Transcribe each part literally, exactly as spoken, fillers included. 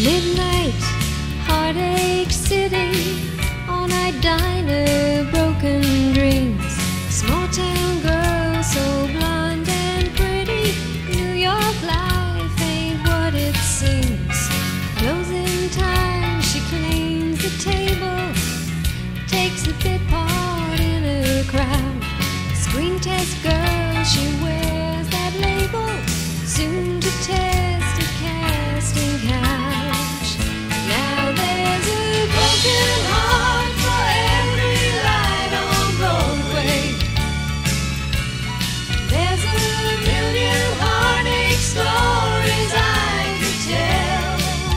Midnight, heartache city, all-night diner, broken dreams. Small town girl, so blonde and pretty. New York life ain't what it seems. Closing time, she cleans the table, takes a bit part in a crowd. Screen test girl, she wears that label, soon to test a casting couch. Now there's a broken heart for every light on Broadway. There's a million heartache stories I could tell,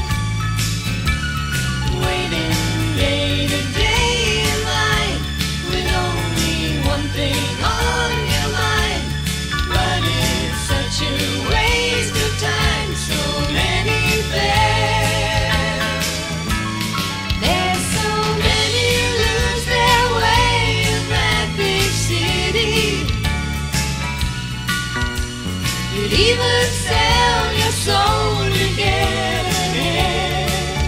waiting day to day in line with only one thing on your mind. But it's such a waste of time, so many fail. There's so many lose their way in that big city. You'd even sell your soul to get ahead.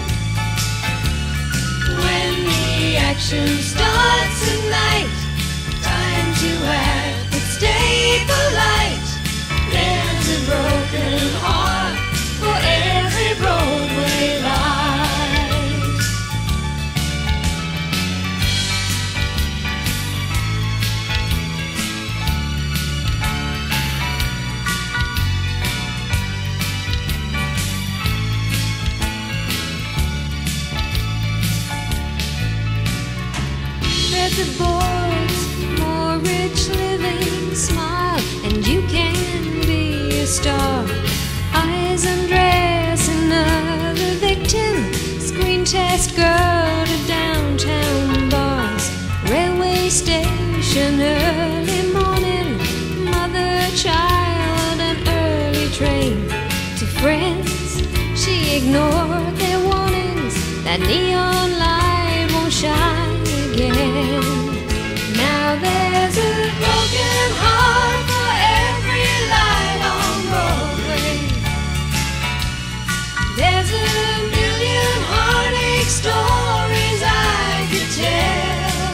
When the action starts at night, time to act but stay polite. There's a broken heart for every Broadway light. There's a boy's more rich living, smile and you can be a star. Eyes undress another victim, screen test girl to downtown bars. Railway station early morning, mother, child, an early train. To friends, she ignored their warnings, that neon light won't shine again. Now there's a broken heart for every light on Broadway. There's a million heartache stories I could tell,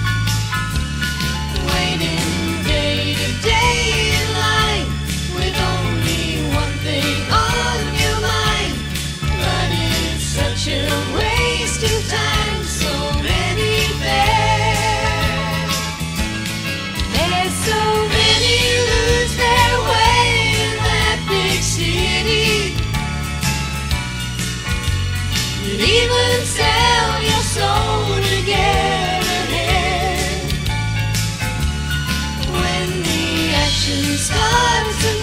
waiting day to day in line with only one thing on your mind. But it's such a waste of time, so many fail. There's so many lose their way in that big city. You'd even sell your soul to get ahead. When the action starts to